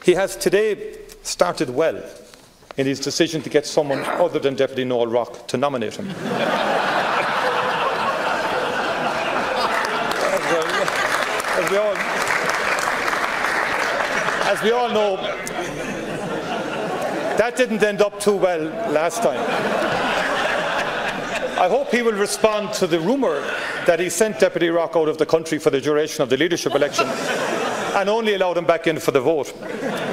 He has today started well in his decision to get someone other than Deputy Noel Rock to nominate him. As we all know, that didn't end up too well last time. I hope he will respond to the rumour that he sent Deputy Rock out of the country for the duration of the leadership election and only allowed him back in for the vote.